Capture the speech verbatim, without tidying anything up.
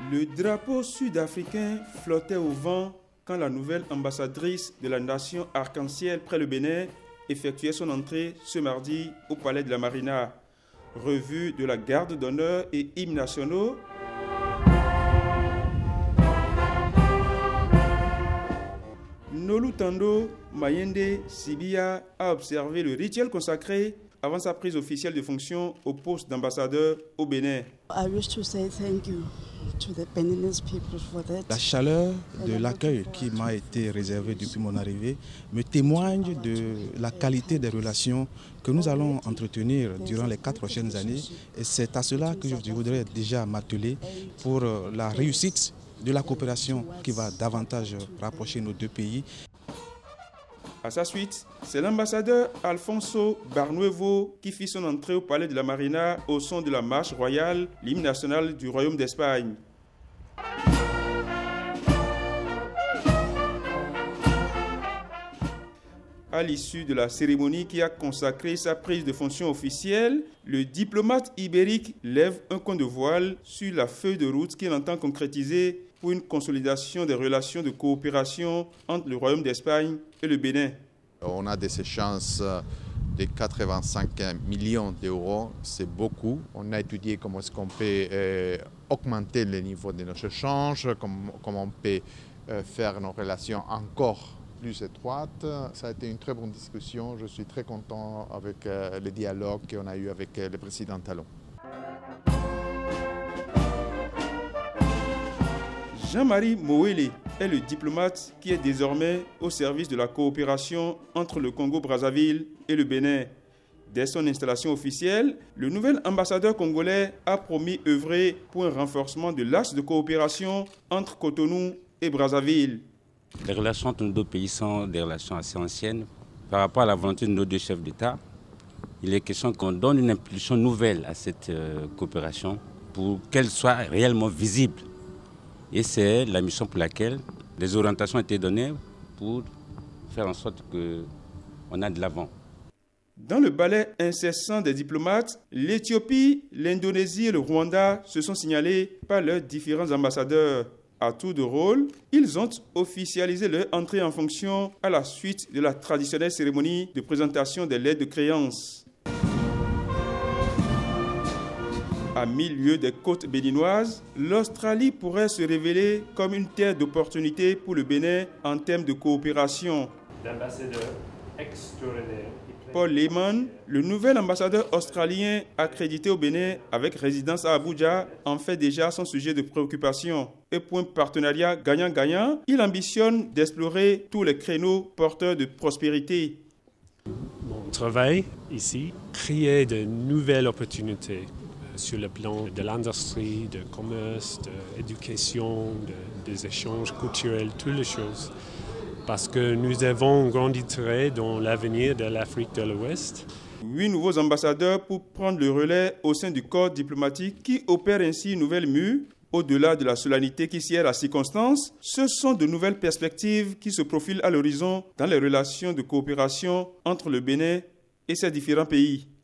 Le drapeau sud-africain flottait au vent quand la nouvelle ambassadrice de la nation arc-en-ciel près le Bénin effectuait son entrée ce mardi au palais de la Marina. Revue de la garde d'honneur et hymnes nationaux. Nolu Tando Mayende Sibia a observé le rituel consacré avant sa prise officielle de fonction au poste d'ambassadeur au Bénin. I wish to say thank you to the Beninese people for that. La chaleur de l'accueil qui m'a été réservé depuis mon arrivée me témoigne de la qualité des relations que nous allons entretenir durant les quatre prochaines années. Et c'est à cela que je voudrais déjà m'atteler pour la réussite de la coopération qui va davantage rapprocher nos deux pays. À sa suite, c'est l'ambassadeur Alfonso Barnuevo qui fit son entrée au palais de la Marina au son de la marche royale, l'hymne national du Royaume d'Espagne. À l'issue de la cérémonie qui a consacré sa prise de fonction officielle, le diplomate ibérique lève un coin de voile sur la feuille de route qu'il entend concrétiser pour une consolidation des relations de coopération entre le Royaume d'Espagne et le Bénin. On a des échanges de quatre-vingt-cinq millions d'euros, c'est beaucoup. On a étudié comment est-ce qu'on peut euh, augmenter le niveau de nos échanges, comment, comment on peut euh, faire nos relations encore plus étroites. Ça a été une très bonne discussion. Je suis très content avec euh, le dialogue qu'on a eu avec euh, le président Talon. Jean-Marie Mowele est le diplomate qui est désormais au service de la coopération entre le Congo-Brazzaville et le Bénin. Dès son installation officielle, le nouvel ambassadeur congolais a promis œuvrer pour un renforcement de l'axe de coopération entre Cotonou et Brazzaville. Les relations entre nos deux pays sont des relations assez anciennes. Par rapport à la volonté de nos deux chefs d'État, il est question qu'on donne une impulsion nouvelle à cette euh, coopération pour qu'elle soit réellement visible. Et c'est la mission pour laquelle les orientations ont été données pour faire en sorte qu'on a de l'avant. Dans le balai incessant des diplomates, l'Éthiopie, l'Indonésie et le Rwanda se sont signalés par leurs différents ambassadeurs. À tour de rôle, ils ont officialisé leur entrée en fonction à la suite de la traditionnelle cérémonie de présentation des lettres de créance. À mille lieues des côtes béninoises, l'Australie pourrait se révéler comme une terre d'opportunités pour le Bénin en termes de coopération. L'ambassadeur extraordinaire. Paul Lehmann, le nouvel ambassadeur australien accrédité au Bénin avec résidence à Abuja, en fait déjà son sujet de préoccupation. Et pour un partenariat gagnant-gagnant, il ambitionne d'explorer tous les créneaux porteurs de prospérité. Mon travail ici, créer de nouvelles opportunités sur le plan de l'industrie, de commerce, de l'éducation, de, des échanges culturels, toutes les choses. Parce que nous avons un grand intérêt dans l'avenir de l'Afrique de l'Ouest. Huit nouveaux ambassadeurs pour prendre le relais au sein du corps diplomatique qui opère ainsi une nouvelle mue. Au-delà de la solennité qui sied à la circonstance, ce sont de nouvelles perspectives qui se profilent à l'horizon dans les relations de coopération entre le Bénin et ses différents pays.